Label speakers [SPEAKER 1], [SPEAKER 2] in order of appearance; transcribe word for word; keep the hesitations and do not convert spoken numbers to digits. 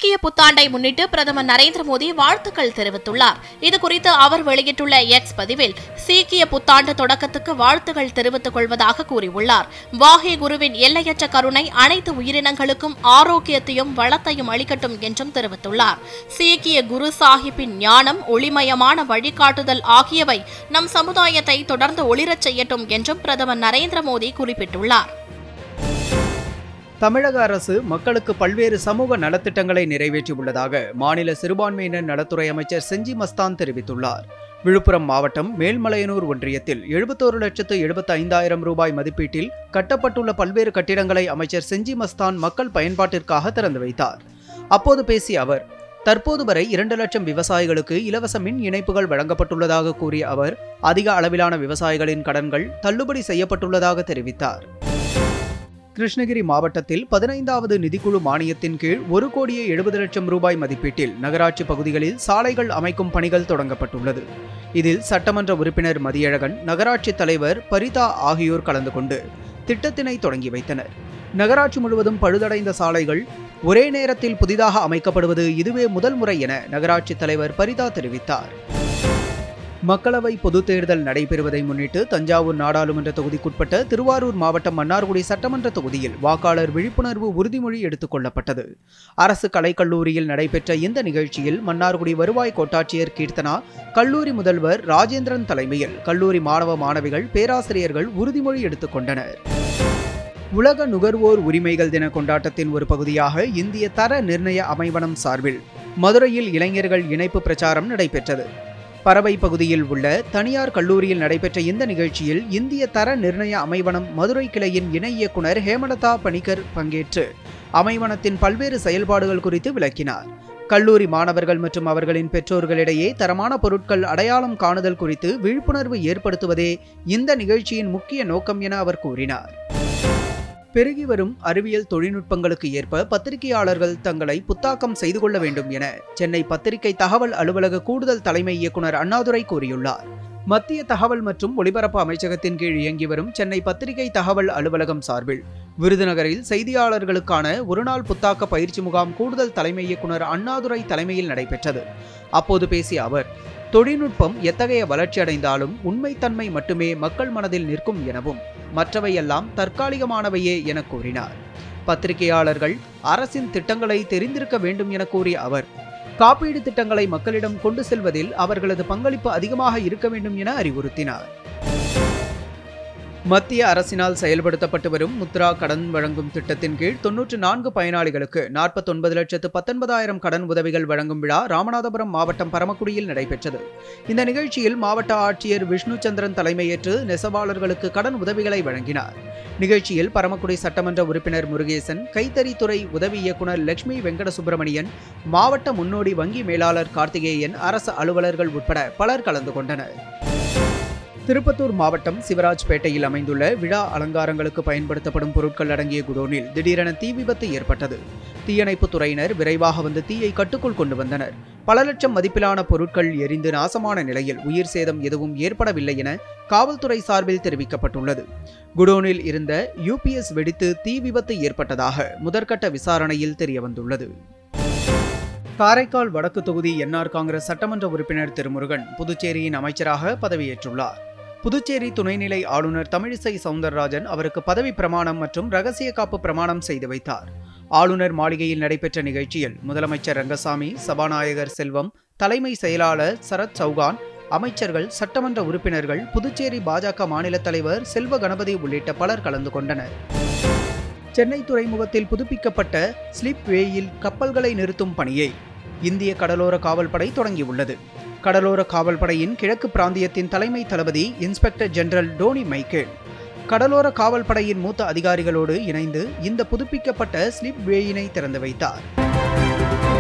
[SPEAKER 1] சீக்கிய புத்தாண்டை முன்னிட்டு பிரதமர் நரேந்திர மோடி வாழ்த்துக்கள் தெரிவித்துள்ளார். இதுகுறித்து அவர் வெளியிட்டுள்ள எக்ஸ் பதிவில் சீக்கிய புத்தாண்டு தொடக்கத்துக்கு வாழ்த்துக்கள் தெரிவித்துக் கொள்வதாக கூறியுள்ளார். வாஹே குருவின் எல்லையற்ற கருணை அனைத்து உயிரினங்களுக்கும் ஆரோக்கியத்தையும் வளத்தையும் அளிக்கட்டும் என்றும் தெரிவித்துள்ளார். சீக்கிய குரு சாஹிப்பின் ஞானம், ஒளிமயமான வழிகாட்டுதல் ஆகியவை நம் சமுதாயத்தை தொடர்ந்து ஒளிரச் செய்யட்டும் என்றும் பிரதமர் நரேந்திர மோடி குறிப்பிட்டுள்ளார்.
[SPEAKER 2] தமிழக அரசு மக்களுக்கு பல்வேறு சமூக நலத்திட்டங்களை நிறைவேற்றியுள்ளதாக மாநில சிறுபான்மையினர் நலத்துறை அமைச்சர் செஞ்சி மஸ்தான் தெரிவித்துள்ளார். விழுப்புரம் மாவட்டம் மேல்மலையனூர் ஒன்றியத்தில் எழுபத்தோரு லட்சத்து எழுபத்தி ஐந்தாயிரம் ரூபாய் மதிப்பீட்டில் கட்டப்பட்டுள்ள பல்வேறு கட்டிடங்களை அமைச்சர் செஞ்சி மஸ்தான் மக்கள் பயன்பாட்டிற்காக திறந்து வைத்தார். அப்போது பேசிய அவர், தற்போது வரை இரண்டு லட்சம் விவசாயிகளுக்கு இலவச மின் இணைப்புகள் வழங்கப்பட்டுள்ளதாக கூறிய அவர், அதிக அளவிலான விவசாயிகளின் கடன்கள் தள்ளுபடி செய்யப்பட்டுள்ளதாக தெரிவித்தார். கிருஷ்ணகிரி மாவட்டத்தில் பதினைந்தாவது நிதிக்குழு மானியத்தின் கீழ் ஒரு கோடியே எழுபது லட்சம் ரூபாய் மதிப்பீட்டில் நகராட்சி பகுதிகளில் சாலைகள் அமைக்கும் பணிகள் தொடங்கப்பட்டுள்ளது. இதில் சட்டமன்ற உறுப்பினர் மதியழகன், நகராட்சி தலைவர் பரிதா ஆகியோர் கலந்து கொண்டு திட்டத்தினை தொடங்கி வைத்தனர். நகராட்சி முழுவதும் பழுதடைந்த சாலைகள் ஒரே நேரத்தில் புதிதாக அமைக்கப்படுவது இதுவே முதல் முறை என நகராட்சி தலைவர் பரிதா தெரிவித்தார். மக்களவை பொதுத் தேர்தல் நடைபெறுவதை முன்னிட்டு தஞ்சாவூர் நாடாளுமன்ற தொகுதிக்குட்பட்ட திருவாரூர் மாவட்டம் மன்னார்குடி சட்டமன்ற தொகுதியில் வாக்காளர் விழிப்புணர்வு உறுதிமொழி எடுத்துக் கொள்ளப்பட்டது. அரசு கலைக்கல்லூரியில் நடைபெற்ற இந்த நிகழ்ச்சியில் மன்னார்குடி வருவாய் கோட்டாட்சியர் கீர்த்தனா, கல்லூரி முதல்வர் ராஜேந்திரன் தலைமையில் கல்லூரி மாணவ மாணவிகள், பேராசிரியர்கள் உறுதிமொழி எடுத்துக் கொண்டனர். உலக நுகர்வோர் உரிமைகள் தின கொண்டாட்டத்தின் ஒரு பகுதியாக இந்திய தர நிர்ணய அமைவனம் சார்பில் மதுரையில் இளைஞர்கள் இணைப்பு பிரச்சாரம் நடைபெற்றது. பறவை பகுதியில் உள்ள தனியார் கல்லூரியில் நடைபெற்ற இந்த நிகழ்ச்சியில் இந்திய தர நிர்ணய அமைவனம் மதுரை கிளையின் இணை இயக்குநர் ஹேமலதா பணிக்கர் பங்கேற்று அமைவனத்தின் பல்வேறு செயல்பாடுகள் குறித்து விளக்கினார். கல்லூரி மாணவர்கள் மற்றும் அவர்களின் பெற்றோர்களிடையே தரமான பொருட்கள் அடையாளம் காணுதல் குறித்து விழிப்புணர்வு ஏற்படுத்துவதே இந்த நிகழ்ச்சியின் முக்கிய நோக்கம் என அவர் கூறினார். பெருகி வரும் அறிவியல் தொழில்நுட்பங்களுக்கு ஏற்ப பத்திரிகையாளர்கள் தங்களை புத்தாக்கம் செய்து கொள்ள வேண்டும் என சென்னை பத்திரிகை தகவல் அலுவலக கூடுதல் தலைமை இயக்குநர் அண்ணாதுரை கூறியுள்ளார். மத்திய தகவல் மற்றும் ஒலிபரப்பு அமைச்சகத்தின் கீழ் இயங்கி வரும் சென்னை பத்திரிகை தகவல் அலுவலகம் சார்பில் விருதுநகரில் செய்தியாளர்களுக்கான ஒருநாள் புத்தாக்க பயிற்சி முகாம் கூடுதல் தலைமை இயக்குநர் அண்ணாதுரை தலைமையில் நடைபெற்றது. அப்போது பேசிய அவர், தொழில்நுட்பம் எத்தகைய வளர்ச்சி அடைந்தாலும் உண்மைத்தன்மை மட்டுமே மக்கள் மனதில் நிற்கும் எனவும் மற்றவையெல்லாம் தற்காலிகமானவையே என கூறினார். பத்திரிகையாளர்கள் அரசின் திட்டங்களை தெரிந்திருக்க வேண்டும் என கூறிய அவர், காப்பீடு திட்டங்களை மக்களிடம் கொண்டு செல்வதில் அவர்களது பங்களிப்பு அதிகமாக இருக்க வேண்டும் என அறிவுறுத்தினார். மத்திய அரசினால் செயல்படுத்தப்பட்டு வரும் முத்ரா கடன் வழங்கும் திட்டத்தின் கீழ் தொன்னூற்று நான்கு பயனாளிகளுக்கு நாற்பத்தி ஒன்பது லட்சத்து பத்தொன்பதாயிரம் கடன் உதவிகள் வழங்கும் விழா ராமநாதபுரம் மாவட்டம் பரமக்குடியில் நடைபெற்றது. இந்த நிகழ்ச்சியில் மாவட்ட ஆட்சியர் விஷ்ணு சந்திரன் தலைமையேற்று நெசவாளர்களுக்கு கடன் உதவிகளை வழங்கினார். நிகழ்ச்சியில் பரமக்குடி சட்டமன்ற உறுப்பினர் முருகேசன், கைத்தறித்துறை உதவி இயக்குநர் லட்சுமி வெங்கட சுப்பிரமணியன், மாவட்ட முன்னோடி வங்கி மேலாளர் கார்த்திகேயன், அரசு அலுவலர்கள் உட்பட பலர் கலந்து கொண்டனர். திருப்பத்தூர் மாவட்டம் சிவராஜ்பேட்டையில் அமைந்துள்ள விழா அலங்காரங்களுக்கு பயன்படுத்தப்படும் பொருட்கள் அடங்கிய குடோனில் திடீரென தீ விபத்து ஏற்பட்டது. தீயணைப்புத் துறையினர் விரைவாக வந்து தீயை கட்டுக்குள் கொண்டு வந்தனர். பல லட்சம் மதிப்பிலான பொருட்கள் எரிந்து நாசமான நிலையில் உயிர் சேதம் எதுவும் ஏற்படவில்லை என காவல்துறை சார்பில் தெரிவிக்கப்பட்டுள்ளது. குடோனில் இருந்த யூபிஎஸ் வெடித்து தீ விபத்து ஏற்பட்டதாக முதற்கட்ட விசாரணையில் தெரியவந்துள்ளது. காரைக்கால் வடக்கு தொகுதி என்ஆர் காங்கிரஸ் சட்டமன்ற உறுப்பினர் திருமுருகன் புதுச்சேரியின் அமைச்சராக பதவியேற்றுள்ளார். புதுச்சேரி துணைநிலை ஆளுநர் தமிழிசை சவுந்தரராஜன் அவருக்கு பதவி பிரமாணம் மற்றும் ரகசிய காப்பு பிரமாணம் செய்து வைத்தார். ஆளுநர் மாளிகையில் நடைபெற்ற நிகழ்ச்சியில் முதலமைச்சர் ரங்கசாமி, சபாநாயகர் செல்வம், தலைமை செயலாளர் சரத் சௌகான், அமைச்சர்கள், சட்டமன்ற உறுப்பினர்கள், புதுச்சேரி பாஜக மாநில தலைவர் செல்வ கணபதி உள்ளிட்ட பலர் கலந்து கொண்டனர். சென்னை துறைமுகத்தில் புதுப்பிக்கப்பட்ட ஸ்லிப் வேயில் கப்பல்களை நிறுத்தும் பணியை இந்திய கடலோர காவல்படை தொடங்கியுள்ளது. கடலோர காவல்படையின் கிழக்கு பிராந்தியத்தின் தலைமை தளபதி இன்ஸ்பெக்டர் ஜெனரல் டோனி மைக்கேல் கடலோர காவல்படையின் மூத்த அதிகாரிகளோடு இணைந்து இந்த புதுப்பிக்கப்பட்ட ஸ்லிப் வேயினை திறந்து வைத்தார்.